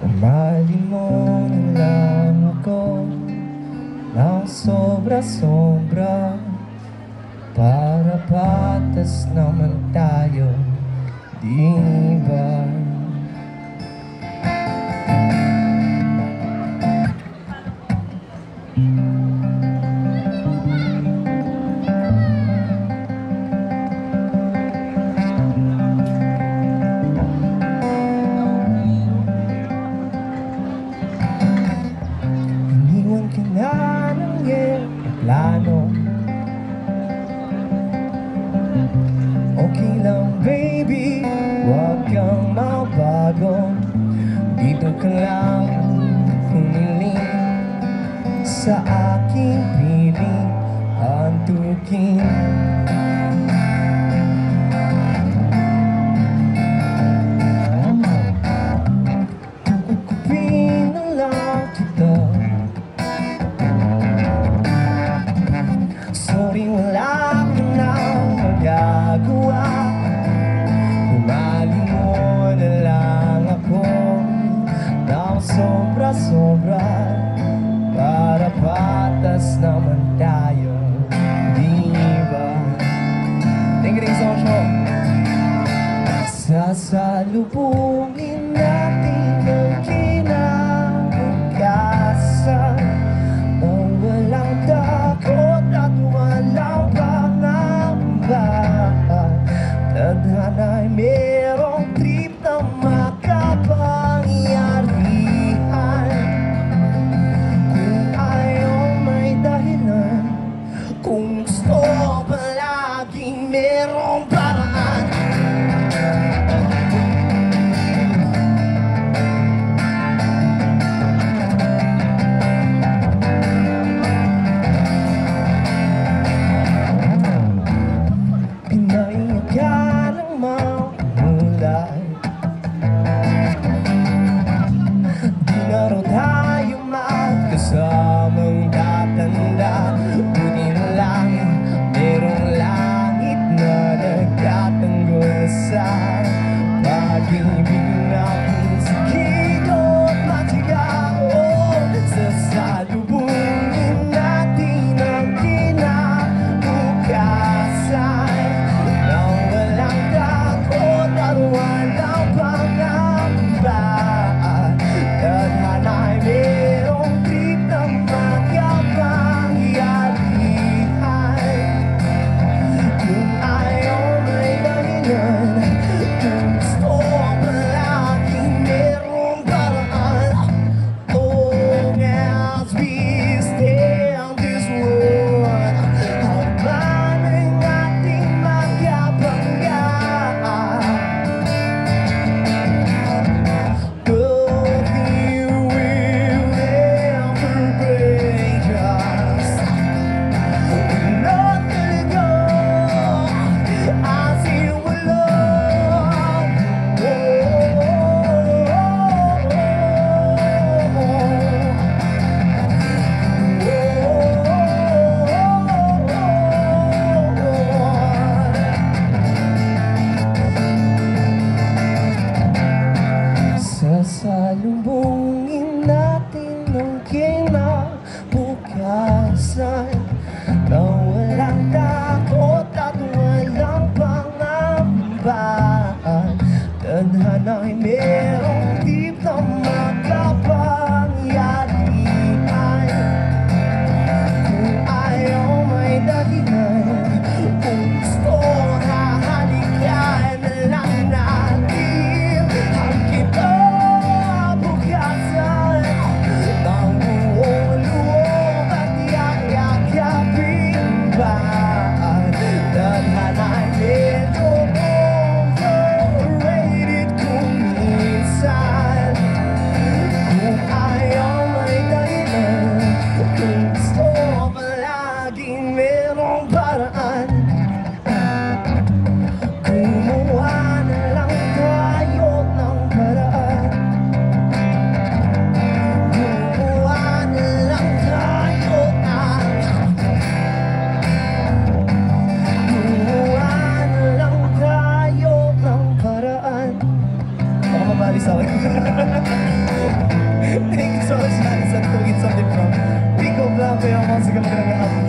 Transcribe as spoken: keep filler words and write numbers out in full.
Mahalin mo na lang ako ng sobra-sobra, para patas naman tayo, di ba? Iniwan ka na ng aeroplano. Okay lang baby, huwag kang mabago. Dito ka lang humiling sa aking piling antukin. Kukupin na lang kita. Sorry, wala ka nang magagawa. Humaling mo na lang ako ng sobra-sobra, para patas naman tayo, di ba? Thank you, so much. Sasalubungin natin ang kinabukasan ng walang takot at walang pangamba. Tadhana'y merong trip na makapangyarihan. Kung ayaw may dahilan, kung gusto palaging merong paraan. Pinayagan ang mahulay, di na raw tayo magkasamang tatanda. Buti na lang merong langit na nagtatanggol sa pag-ibig natin. Sige at matiga, oh, sasalubungin natin ang kinabukasan ng walang takot at walang pangamba. Tadhana'y merong trip na makapangyarihan. Kung ayaw may dahilan, kung gusto palaging merong paraan. Oh, as we stay on this world, hanggang ang ating magkapanggaan. Nothing will ever break us. We're not gonna go until we're alone. Sasalubungin natin ang kinabukasan ng walang takot at walang pangamba. Tadhana'y merong tip na makapangyarihan. Kung ayaw may dahilan, kung gusto hahalikan na lang natin ang kinabukasan ng buong loob at yayakapin ba. Tadhana'y medyo overrated kung minsan. Kung ayaw may dahilan, kung gusto palaging merong paraan. Gumawa na lang tayo ng paraan. Gumawa na lang tayo ng Gumawa na lang tayo ng paraan. Baka mabali sa akin. Sige, magandang hapon.